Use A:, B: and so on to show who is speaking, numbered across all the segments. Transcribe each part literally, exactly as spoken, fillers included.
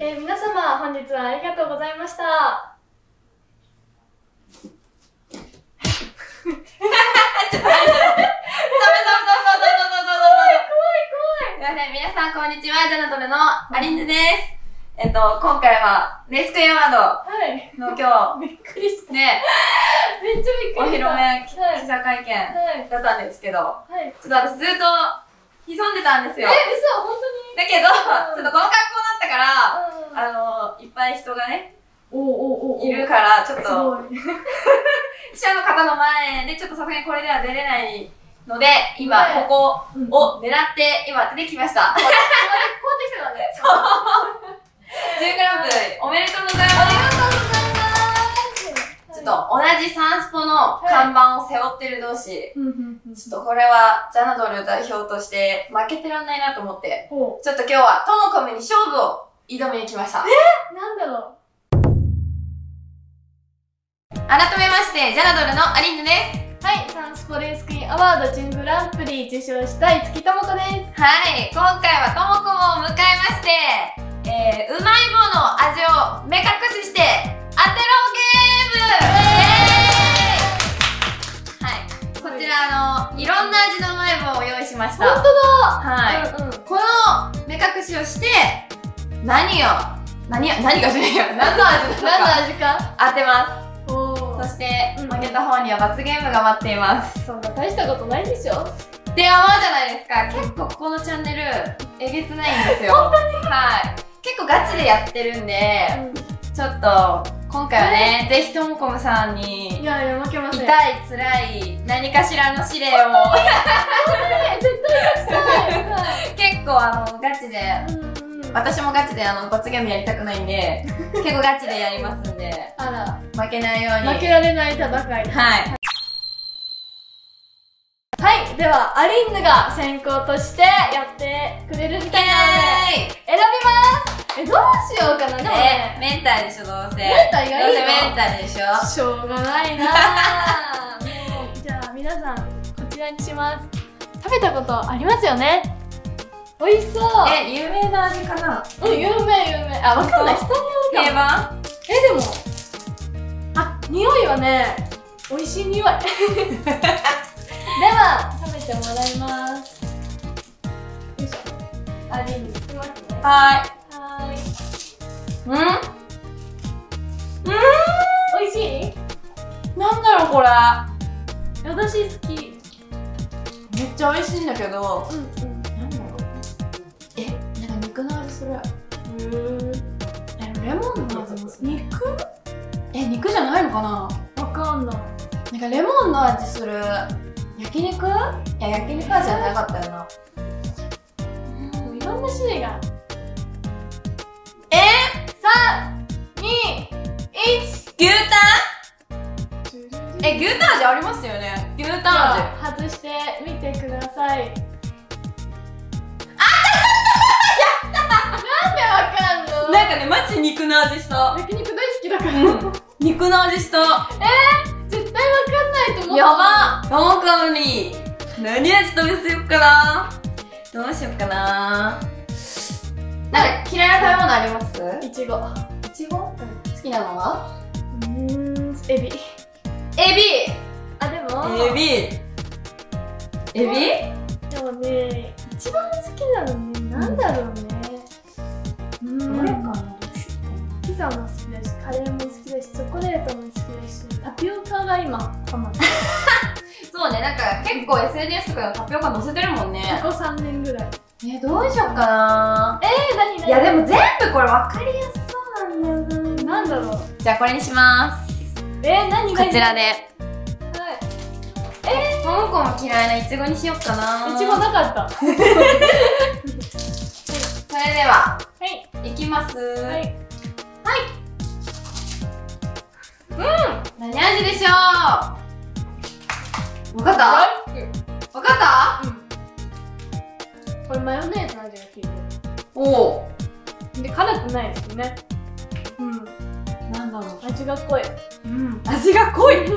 A: えー、皆様本日はありがとうございました。
B: ちょっと待って。すいません、皆さんこんにちは、ジャナドルのアリンヌです。えっと、今回は、レスクイアワードの今
A: 日、びっくりした。
B: ね、
A: めっちゃびっくりした。
B: お披露目、記者会見だったんですけど、はい、ちょっと私ずっと潜んでたんですよ。
A: え、嘘、本当に？
B: だけど、ちょっとこの格好だったから、あの、いっぱい人がね、いるから、ちょっと、記者の方の前でちょっとさすがにこれでは出れないので、今、ここを狙って、今出てきました。こうやってきたのね。そう。じゅうグランプリ、おめでとうございます。ありがとうございます。ちょっと、同じサンスポの看板を背負ってる同士、ちょっとこれは、ジャナドル代表として負けてらんないなと思って、ちょっと今日はトモコメに勝負を挑みに来ました。
A: え？なんだろう。
B: 改めまして、ジャナドルのアリンヌです。
A: はい、サンスポレースクイーンアワード準グランプリ受賞したいつきともこです。
B: はい、今回はともこを迎えまして、えー、うまい棒の味を目隠しして当てろゲーム、イエーイ。はい、こちらあのいろんな味のうまい棒を用意しました。
A: 本当だ。
B: はい、うんうん、この目隠しをして何を何何がじゃないよ何の味
A: 何の味か
B: 当てます。そして負けた方には罰ゲームが待っています。
A: そんな大したことないでしょ
B: って思うじゃないですか。結構ここのチャンネルえげつないんですよ。
A: 本当に？
B: はい、結構ガチでやってるんで、うん、ちょっと今回はね、ぜひともこむさんに
A: いやいや負けません。
B: 痛い辛い何かしらの指令を
A: 絶対勝ちたい。
B: 結構あのガチで、私もガチであの罰ゲームやりたくないんで結構ガチでやりますんで、
A: あら
B: 負けないように。
A: 負けられない戦い。はいはい、ではアリンヌが先行としてやってくれるみたいなので選びます。え、どうしようかな。でもね、
B: メンターでしょ、どうせ。
A: メンターがいいの？
B: どうせメンターでしょ。
A: しょうがないなぁ。もうじゃあ皆さんこちらにします。食べたことありますよね。美味しそう。
B: え、有名な味かな。
A: うん、有名有名。あ、わかんない。人によるかも。
B: 定番？
A: え、でもあ、匂いはね、美味しい匂い。では食べてもらいます。よいしょ。あ、リンにつきますね。
B: はーい。
A: はーい。
B: うん？うん？
A: 美味しい？
B: なんだろうこれ。
A: 私好き。
B: めっちゃ美味しいんだけど。
A: うんうん。
B: なんだろう。え、なんか肉の味する。へー。え、レモンの味もする。
A: 肉？
B: え、肉じゃないのかな？
A: わかんない。
B: なんかレモンの味する。焼肉？いや、焼肉味じゃなかったよな。
A: うん、いろんな種類が。
B: え
A: ー、さん、に、いち。
B: 牛タン？え、牛タン味ありますよね。牛タン味。
A: 外してみてください。
B: あったやった。
A: なんでわかんの？
B: なんかね、マジ肉の味した。
A: 焼肉大好きだから。
B: うん、肉の味した。
A: えー、絶対わかんないと思う。
B: やばっ。トモコに何味試せよっかな。どうしよっかな。なんか嫌いな食べ物あります？
A: いちご。
B: いちご？好きなのは？
A: うーん、エビ。
B: エビ。
A: あ、でも
B: エビ。エビ？
A: でもね、一番好きなのね、なんだろうね。
B: うん。どれかな。
A: ピザも好きだし、カレーも好きだし、チョコレートも好きだし、タピオカが今ハマってる。
B: そうね、なんか結構 エスエヌエス とかでタピオカ載せてるもんね。
A: ここさんねんぐらい。
B: え、どうしよっかな。
A: えー、なになに？
B: いやでも全部これ分かりやすそうなんだよな。
A: なんだろう。
B: じゃあこれにします。
A: えー、なに
B: こちらで。
A: はい。
B: えー、ともこも嫌いなイチゴにしよっかな。
A: イチゴなかった。
B: それでは、
A: はい。
B: いきます。
A: はい。
B: うん、何味でしょう。わかった？わかった？
A: うん。これマヨネーズの味が効いてる。
B: おお。
A: で、辛くないですね。うん。
B: なんだろう。
A: 味が濃い。
B: うん。味が濃い。
A: なるほ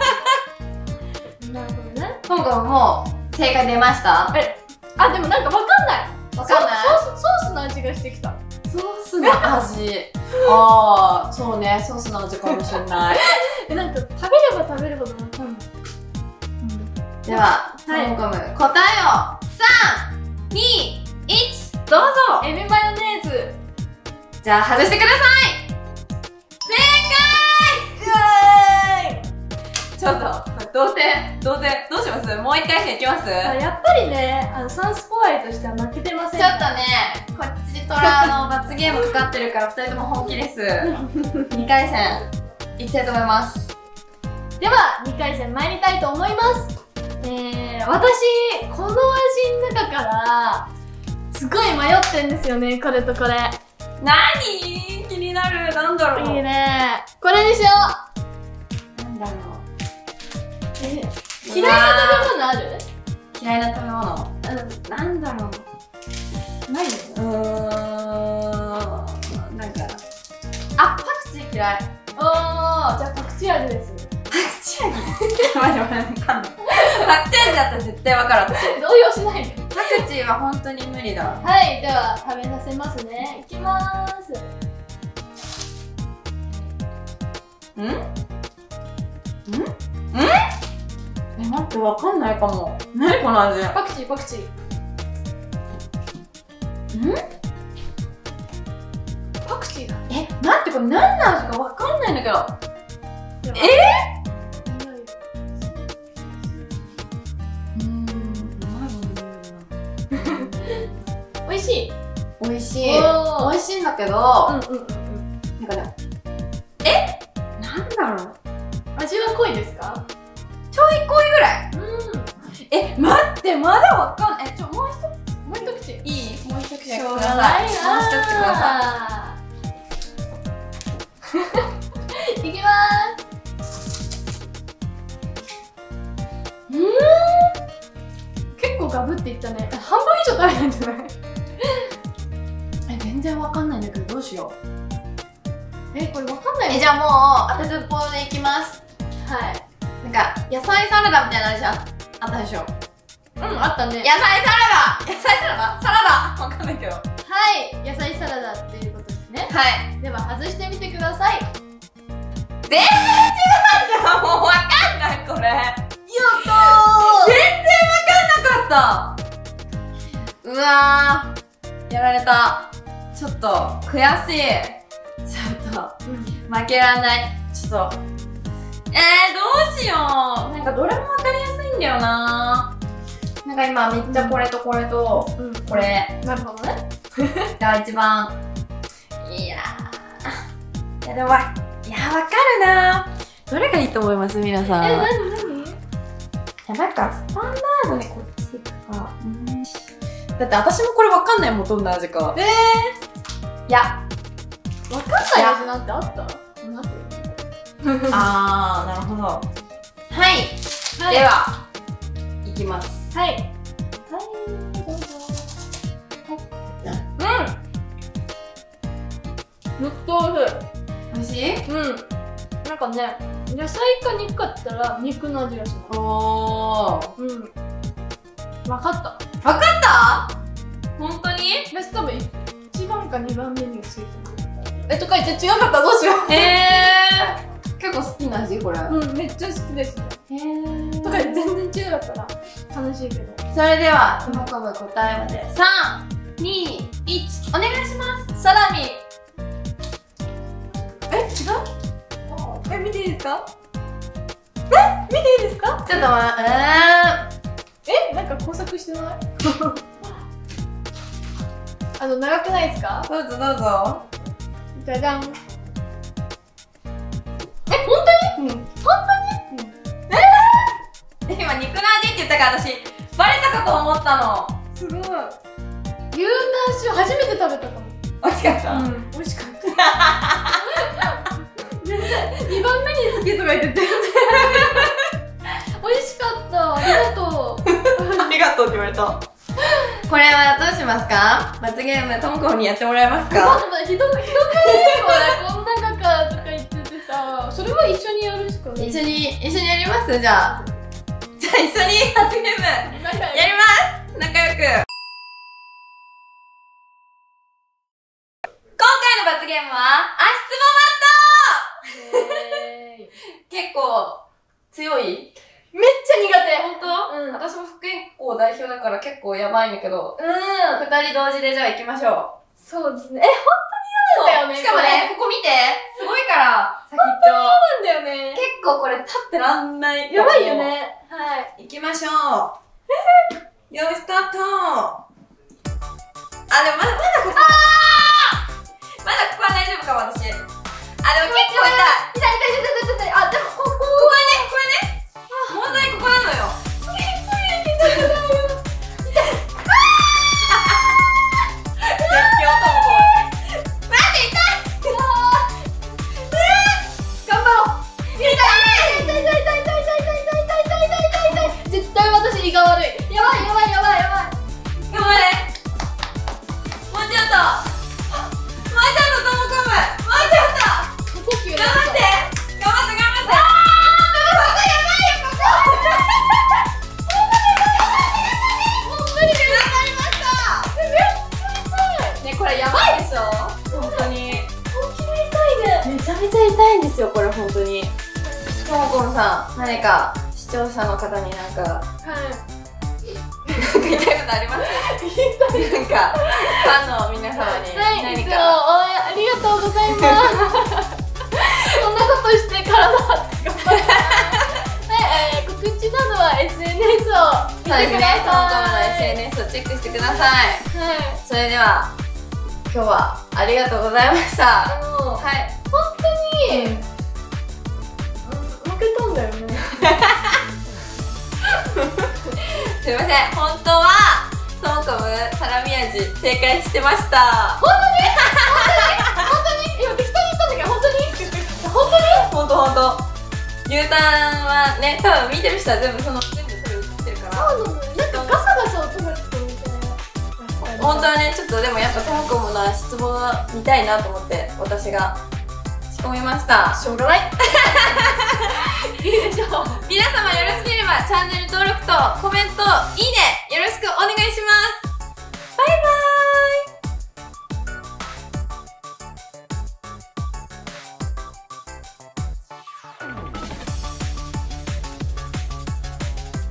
A: どね。
B: ともこもう正解出ました？
A: え、あ、でもなんかわかんない。
B: わかんない？
A: ソース、ソースの味がしてきた。
B: ソーススの味。ああ、そうね、ソースの味かもしれない。
A: え、なんか食べれば食べるほどわかんない。
B: では、トモコム、答えをさん、に、いち、どうぞ。
A: エビマヨネーズ。
B: じゃあ外してください。正解。ちょっと同点同点どうします？もう一回戦いきます？
A: やっぱりね、あのサンスポ愛としては負けてません。
B: ちょっとね、こっちトラの罰ゲームかかってるからふたりとも本気です。にかい戦いきたいと思います。
A: ではにかい戦参りたいと思います。えー、私この味の中からすごい迷ってんですよね、これとこれ。
B: なに？気になる。なんだろう。
A: いいね。これにしよ
B: う。なんだろう。
A: え、嫌いな食べ物ある？
B: 嫌いな食べ物。うん、なんだろう。ないの？うーん。なんか。あ、パクチー嫌い。
A: おー、じゃあパクチー味です。
B: パクチー味？待って待って、わかんない。パクチー味だったら絶対わかる、私。
A: 動揺しないで。
B: パクチーは本当に無理だ。
A: はい、では食べさせますね。いきまーす。
B: ん？ん？ん？え、待って、わかんないかも。何この味？
A: パクチー、パクチー。
B: ん？
A: パクチーだ。
B: え、待って、これ何の味かわかんないんだけど。えー？美味しい。美味しい。美味しいんだけど、
A: うんうんうん。
B: なんかね、え？なんだろう。
A: 味は濃いですか？
B: ちょい濃いぐらい。
A: うん。
B: え、待って、まだわかんない。え、ちょ、もう一つ、
A: もう一口。
B: いい？もう一口
A: し
B: く
A: ょうがないな。
B: ださい。もう一口くださ
A: い。いきまーす。うーん。結構ガブっていったね。半分以上食べたんじゃない？
B: え、全然わかんないんだけど、どうしよう。
A: え、これわかんない。
B: え、じゃあもう、当てずっぽうでいきます。
A: はい。
B: なんか、野菜サラダみたいなのじゃん。あったでしょ。
A: うん、あったね。
B: 野菜サラダ野菜サラダサラダわかんないけど。
A: はい、野菜サラダっていうことですね。
B: はい。
A: では、外してみてください。
B: 全然違うじゃん。もうわかんない、これ。やったー。全然わかんなかった。うわー。やられた。ちょっと、悔しい。ちょっと、うん、負けらんない。ちょっと。えー、どうしよう。なんかどれもわかりやすいんだよな。なんか今めっちゃこれとこれと、うん、これ。
A: なるほどね。
B: が一番。いやー。いやでも、いや、わかるな。どれがいいと思います皆さん。
A: え、なになに？
B: いや、なんか、スタンダードでこっちか。うん。だって私もこれわかんないもん、どんな味か。
A: え
B: ー。いや。
A: わかんない味なんてあった？
B: あー、なるほど。はい。はい、では、いきます。
A: はい。はい、どうぞ。はい。うん。めっちゃ
B: 美味しい？
A: 美味しい？うん。なんかね、野菜か肉かって言ったら肉の味がします。
B: おー。
A: うん。わかった。
B: わかった？本当に？
A: 私多分いちばんかにばんめについてる。え、とか言って違かったらどうしよう。
B: えー。結構好きな味これ。
A: うん、めっちゃ好きですね。へー。とか全然違かったら楽しいけど。
B: それでは、トモコム答えまでさん、に、いち、お願いします。サラミ。え、違う？え、見ていいですか？え、見ていいですか？ちょっと待って、
A: えー、え、なんか工作してない？あの、長くないですか？
B: どうぞどうぞ。
A: じゃじゃん。え、本当に？うん。本当に？うん。
B: えー、今肉の味って言ったから私バレたかと思ったの。
A: すごい。牛タン塩初めて食べたかも。
B: 美味しかった。
A: うん、美味しかった。にばんめに好きとか言って全然美味しかった。ありがとう。
B: ありがとうって言われた。これはどうしますか？罰ゲームトモコにやってもらえますか？
A: 待って待って、ひどくひどくない？こんな中とか言っててさ、それは一緒にやるしかない。
B: 一緒に一緒にやります？じゃあじゃあ一緒に罰ゲームやります。仲良く。今回ムは足つぼマット結構強い？
A: めっちゃ苦手。
B: ほんと？うん。私も不健康代表だから結構やばいんだけど。
A: うん。
B: 二人同時でじゃあ行きましょう。
A: そうですね。え、本当に嫌なんだよね。
B: しかもね、ここ見て。すごいから、先っちょ。
A: 本当に嫌なんだよね。
B: 結構これ立ってらんない。
A: やばいよね。はい。
B: 行きましょう。よい、スタート。あ、でもまだ、まだここ。あーまだここは大丈夫かも、私。あ、でも結構痛い。
A: 痛い痛い痛い痛い痛い。あ、でもここ。
B: ここはね、ここはね。問題ここなのよ。
A: それ、それ、痛い痛い痛い。
B: 絶叫ともこう。待って、痛い。
A: 頑張ろう。痛い痛い痛い痛い痛い痛い痛い痛い痛い痛い痛い痛い痛い痛い痛い。絶対私胃が悪い。やばいやばいやばいやばい。
B: 頑張れ。もうちょっと。もうちょっとともこむ。もうちょっと。
A: 呼吸
B: 頑張って。頑張って頑張って。あー、ここやばいよここ。もう無理です。頑張りました。
A: めっちゃ痛い。
B: ね、これやばいでしょ。本当に。
A: 本気で痛いね。
B: めちゃめちゃ痛いんですよこれ本当に。ともこむさん、何か視聴者の方になんか。
A: はい。
B: 言いたいことあります？なんかファンの皆様に何か、
A: はい、いつも応援ありがとうございますそんなことして体張って頑張ってはい、えー、告知などは エスエヌエス を見てください。そうですね、ともこむの エスエヌエス をチェックしてください。
B: はい、それでは今日はありがとうございました。
A: あの
B: はい、
A: 本当に、うん、負けたんだよね
B: すいません、本当はともこむサラミ味正解してました。
A: 本当に本当に今適当に言ったんだけど本当に本当に
B: 本当本当。牛タンはね、多分見てる人は全部その全部それ映ってるから。
A: そうなのよ。なんかガサガサ音が聞こえて。
B: 本当はね、ちょっとでもやっぱともこむの足つぼは見たいなと思って私が仕込みました。
A: しょうがないいいでしょう。
B: 皆様よろしければチャンネル登録とコメント、いいね